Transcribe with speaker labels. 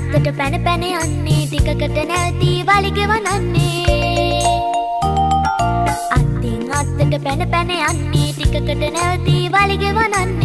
Speaker 1: අත්තට පැන පැන යන්නේ ටිකකට නැවතී වලිගෙ වනන්නේ අත්තින් අත්තට පැන පැන යන්නේ ටිකකට නැවතී වලිගෙ වනන්නේ